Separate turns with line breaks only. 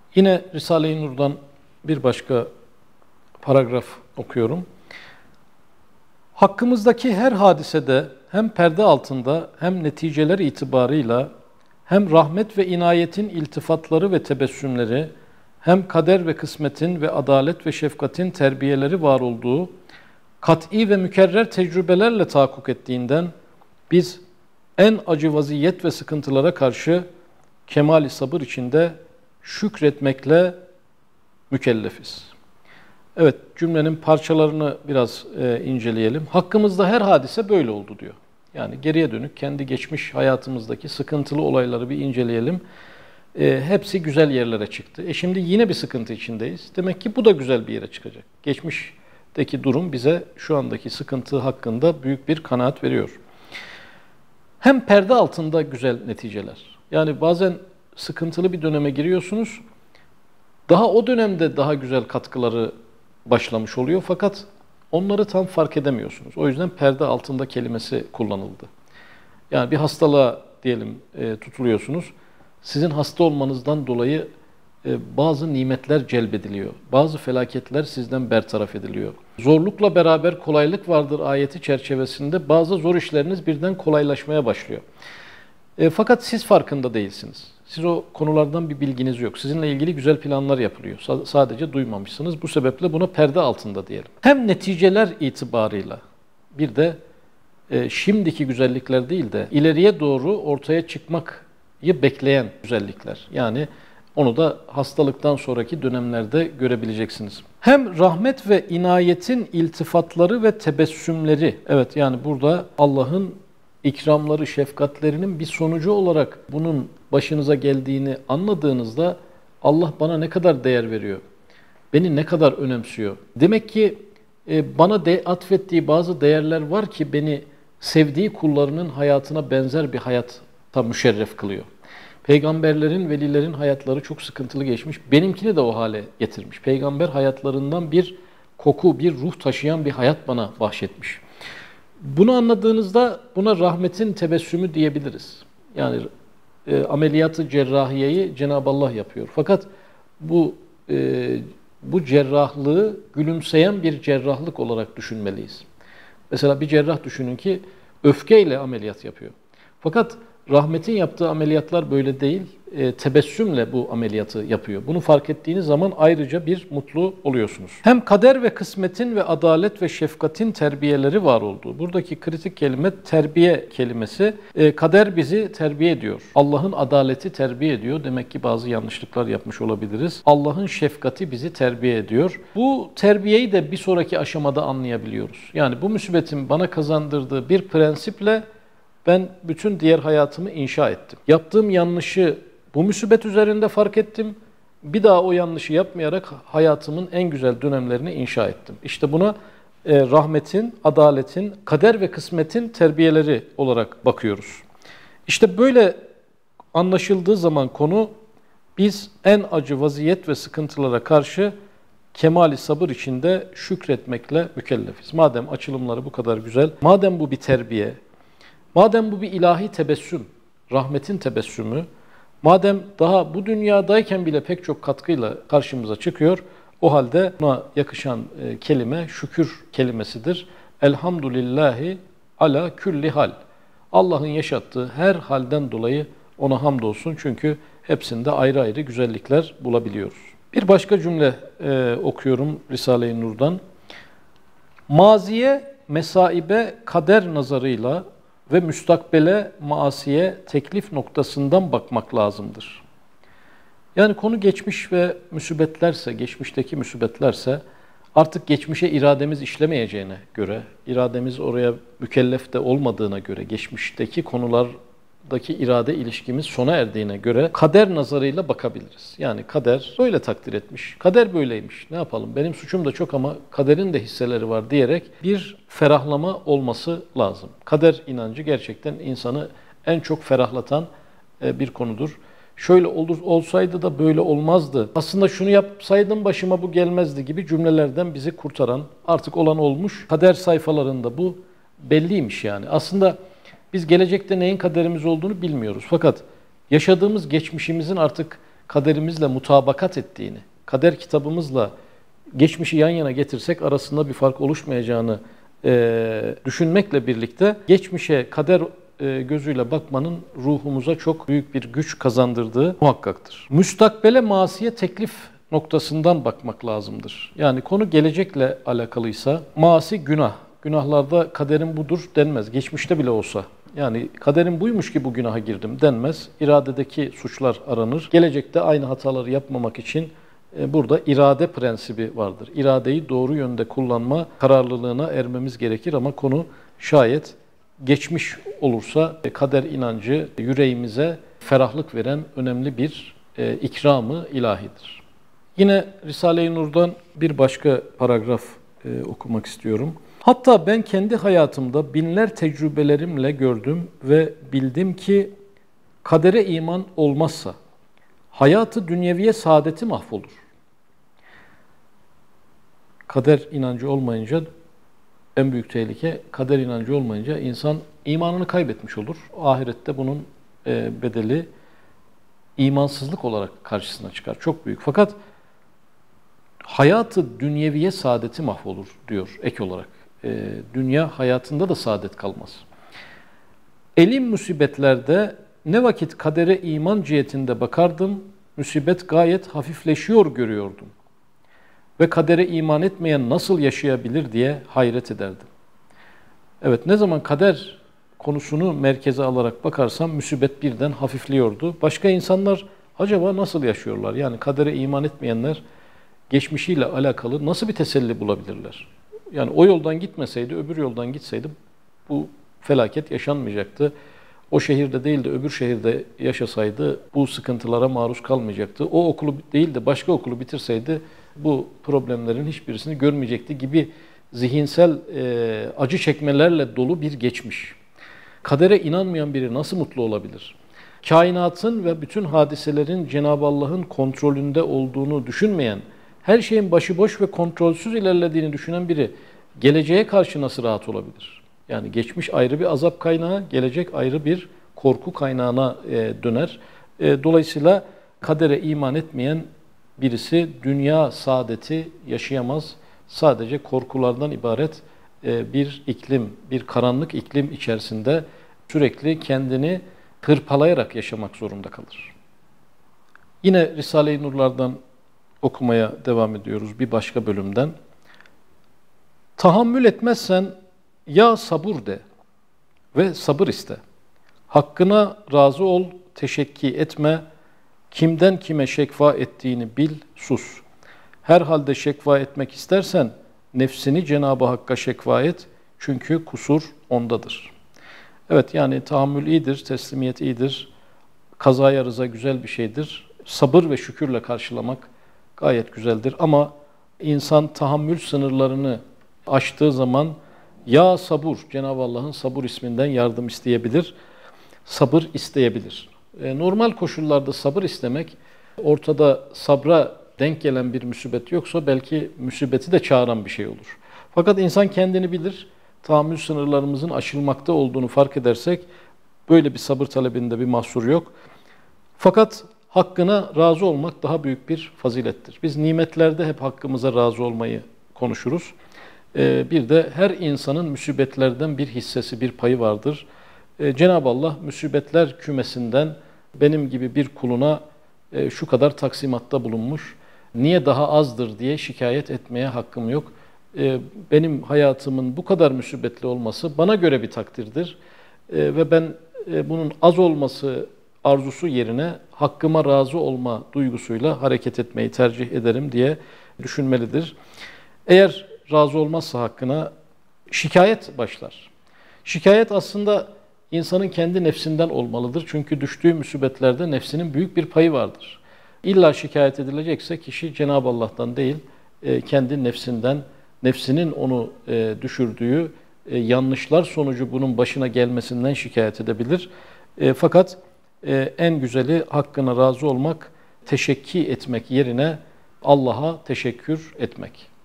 Yine Risale-i Nur'dan bir başka paragraf okuyorum. Hakkımızdaki her hadisede hem perde altında hem neticeler itibarıyla hem rahmet ve inayetin iltifatları ve tebessümleri hem kader ve kısmetin ve adalet ve şefkatin terbiyeleri var olduğu kat'i ve mükerrer tecrübelerle tahakkuk ettiğinden biz en acı vaziyet ve sıkıntılara karşı kemali sabır içinde şükretmekle mükellefiz. Evet, cümlenin parçalarını biraz inceleyelim. Hakkımızda her hadise böyle oldu diyor. Yani geriye dönük kendi geçmiş hayatımızdaki sıkıntılı olayları bir inceleyelim. Hepsi güzel yerlere çıktı. Şimdi yine bir sıkıntı içindeyiz. Demek ki bu da güzel bir yere çıkacak. Geçmişteki durum bize şu andaki sıkıntı hakkında büyük bir kanaat veriyor. Hem perde altında güzel neticeler. Yani bazen sıkıntılı bir döneme giriyorsunuz. Daha o dönemde daha güzel katkıları başlamış oluyor fakat onları tam fark edemiyorsunuz. O yüzden perde altında kelimesi kullanıldı. Yani bir hastalığa diyelim tutuluyorsunuz. Sizin hasta olmanızdan dolayı bazı nimetler celbediliyor. Bazı felaketler sizden bertaraf ediliyor. Zorlukla beraber kolaylık vardır ayeti çerçevesinde bazı zor işleriniz birden kolaylaşmaya başlıyor. Fakat siz farkında değilsiniz. Siz o konulardan bir bilginiz yok. Sizinle ilgili güzel planlar yapılıyor. Sadece duymamışsınız. Bu sebeple buna perde altında diyelim. Hem neticeler itibarıyla bir de şimdiki güzellikler değil de ileriye doğru ortaya çıkmayı bekleyen güzellikler. Yani onu da hastalıktan sonraki dönemlerde görebileceksiniz. Hem rahmet ve inayetin iltifatları ve tebessümleri. Evet, yani burada Allah'ın ikramları, şefkatlerinin bir sonucu olarak bunun başınıza geldiğini anladığınızda Allah bana ne kadar değer veriyor, beni ne kadar önemsiyor. Demek ki bana atfettiği bazı değerler var ki beni sevdiği kullarının hayatına benzer bir hayata müşerref kılıyor. Peygamberlerin, velilerin hayatları çok sıkıntılı geçmiş. Benimkini de o hale getirmiş. Peygamber hayatlarından bir koku, bir ruh taşıyan bir hayat bana bahşetmiş. Bunu anladığınızda buna rahmetin tebessümü diyebiliriz. Yani ameliyatı cerrahiyeyi Cenab-ı Allah yapıyor. Fakat bu cerrahlığı gülümseyen bir cerrahlık olarak düşünmeliyiz. Mesela bir cerrah düşünün ki öfkeyle ameliyat yapıyor. Fakat rahmetin yaptığı ameliyatlar böyle değil, tebessümle bu ameliyatı yapıyor. Bunu fark ettiğiniz zaman ayrıca bir mutlu oluyorsunuz. Hem kader ve kısmetin ve adalet ve şefkatin terbiyeleri var olduğu. Buradaki kritik kelime terbiye kelimesi. Kader bizi terbiye ediyor. Allah'ın adaleti terbiye ediyor. Demek ki bazı yanlışlıklar yapmış olabiliriz. Allah'ın şefkati bizi terbiye ediyor. Bu terbiyeyi de bir sonraki aşamada anlayabiliyoruz. Yani bu musibetin bana kazandırdığı bir prensiple ben bütün diğer hayatımı inşa ettim. Yaptığım yanlışı bu musibet üzerinde fark ettim. Bir daha o yanlışı yapmayarak hayatımın en güzel dönemlerini inşa ettim. İşte buna rahmetin, adaletin, kader ve kısmetin terbiyeleri olarak bakıyoruz. İşte böyle anlaşıldığı zaman konu biz en acı vaziyet ve sıkıntılara karşı kemali sabır içinde şükretmekle mükellefiz. Madem açılımları bu kadar güzel, madem bu bir terbiye, madem bu bir ilahi tebessüm, rahmetin tebessümü, madem daha bu dünyadayken bile pek çok katkıyla karşımıza çıkıyor, o halde buna yakışan kelime şükür kelimesidir. Elhamdülillahi ala külli hal. Allah'ın yaşattığı her halden dolayı ona hamdolsun çünkü hepsinde ayrı ayrı güzellikler bulabiliyoruz. Bir başka cümle okuyorum Risale-i Nur'dan. Maziye, mesaibe, kader nazarıyla ve müstakbele, maasiye, teklif noktasından bakmak lazımdır. Yani konu geçmiş ve musibetlerse, geçmişteki musibetlerse artık geçmişe irademiz işlemeyeceğine göre, irademiz oraya mükellef de olmadığına göre, geçmişteki konulardaki irade ilişkimiz sona erdiğine göre kader nazarıyla bakabiliriz. Yani kader böyle takdir etmiş, kader böyleymiş, ne yapalım benim suçum da çok ama kaderin de hisseleri var diyerek bir ferahlama olması lazım. Kader inancı gerçekten insanı en çok ferahlatan bir konudur. Şöyle olsaydı da böyle olmazdı. Aslında şunu yapsaydım başıma bu gelmezdi gibi cümlelerden bizi kurtaran, artık olan olmuş. Kader sayfalarında bu belliymiş yani. Aslında biz gelecekte neyin kaderimiz olduğunu bilmiyoruz. Fakat yaşadığımız geçmişimizin artık kaderimizle mutabakat ettiğini, kader kitabımızla geçmişi yan yana getirsek arasında bir fark oluşmayacağını düşünmekle birlikte geçmişe kader gözüyle bakmanın ruhumuza çok büyük bir güç kazandırdığı muhakkaktır. Müstakbele masiye teklif noktasından bakmak lazımdır. Yani konu gelecekle alakalıysa masi günah. Günahlarda kaderim budur denmez. Geçmişte bile olsa. Yani kaderim buymuş ki bu günaha girdim denmez. İradedeki suçlar aranır. Gelecekte aynı hataları yapmamak için burada irade prensibi vardır. İradeyi doğru yönde kullanma kararlılığına ermemiz gerekir ama konu şayet geçmiş olursa kader inancı yüreğimize ferahlık veren önemli bir ikram-ı ilahidir. Yine Risale-i Nur'dan bir başka paragraf okumak istiyorum. Hatta ben kendi hayatımda binler tecrübelerimle gördüm ve bildim ki kadere iman olmazsa hayatı dünyeviye saadeti mahvolur. Kader inancı olmayınca en büyük tehlike, kader inancı olmayınca insan imanını kaybetmiş olur. Ahirette bunun bedeli imansızlık olarak karşısına çıkar. Çok büyük. Fakat hayatı dünyeviye saadeti mahvolur diyor ek olarak. Dünya hayatında da saadet kalmaz. Elim musibetlerde ne vakit kadere iman cihetinde bakardım, musibet gayet hafifleşiyor görüyordum. Ve kadere iman etmeyen nasıl yaşayabilir diye hayret ederdim. Evet, ne zaman kader konusunu merkeze alarak bakarsam musibet birden hafifliyordu. Başka insanlar acaba nasıl yaşıyorlar? Yani kadere iman etmeyenler geçmişiyle alakalı nasıl bir teselli bulabilirler? Yani o yoldan gitmeseydi, öbür yoldan gitseydi bu felaket yaşanmayacaktı. O şehirde değil de öbür şehirde yaşasaydı bu sıkıntılara maruz kalmayacaktı. O okulu değil de başka okulu bitirseydi bu problemlerin hiçbirisini görmeyecekti gibi zihinsel acı çekmelerle dolu bir geçmiş. Kadere inanmayan biri nasıl mutlu olabilir? Kainatın ve bütün hadiselerin Cenab-ı Allah'ın kontrolünde olduğunu düşünmeyen, her şeyin başıboş ve kontrolsüz ilerlediğini düşünen biri geleceğe karşı nasıl rahat olabilir? Yani geçmiş ayrı bir azap kaynağı, gelecek ayrı bir korku kaynağına döner. Dolayısıyla kadere iman etmeyen birisi dünya saadeti yaşayamaz. Sadece korkulardan ibaret bir iklim, bir karanlık iklim içerisinde sürekli kendini hırpalayarak yaşamak zorunda kalır. Yine Risale-i Nur'lardan okumaya devam ediyoruz bir başka bölümden. Tahammül etmezsen ya sabur de ve sabır iste. Hakkına razı ol, teşekki etme. Kimden kime şekva ettiğini bil, sus. Herhalde şekva etmek istersen nefsini Cenab-ı Hakk'a şekva et. Çünkü kusur ondadır. Evet, yani tahammül iyidir, teslimiyet iyidir. Kazaya rıza güzel bir şeydir. Sabır ve şükürle karşılamak gayet güzeldir. Ama insan tahammül sınırlarını aştığı zaman ya sabur, Cenab-ı Allah'ın sabur isminden yardım isteyebilir, sabır isteyebilir. Normal koşullarda sabır istemek, ortada sabra denk gelen bir musibet yoksa belki musibeti de çağıran bir şey olur. Fakat insan kendini bilir, tahammül sınırlarımızın aşılmakta olduğunu fark edersek, böyle bir sabır talebinde bir mahsur yok. Fakat hakkına razı olmak daha büyük bir fazilettir. Biz nimetlerde hep hakkımıza razı olmayı konuşuruz. Bir de her insanın musibetlerden bir hissesi, bir payı vardır. Cenab-ı Allah musibetler kümesinden benim gibi bir kuluna şu kadar taksimatta bulunmuş, niye daha azdır diye şikayet etmeye hakkım yok. Benim hayatımın bu kadar musibetli olması bana göre bir takdirdir. Ve ben bunun az olması arzusu yerine hakkıma razı olma duygusuyla hareket etmeyi tercih ederim diye düşünmelidir. Eğer razı olmazsa hakkına şikayet başlar. Şikayet aslında insanın kendi nefsinden olmalıdır. Çünkü düştüğü musibetlerde nefsinin büyük bir payı vardır. İlla şikayet edilecekse kişi Cenab-ı Allah'tan değil, kendi nefsinden, nefsinin onu düşürdüğü yanlışlar sonucu bunun başına gelmesinden şikayet edebilir. Fakat en güzeli hakkına razı olmak, teşekki etmek yerine Allah'a teşekkür etmek.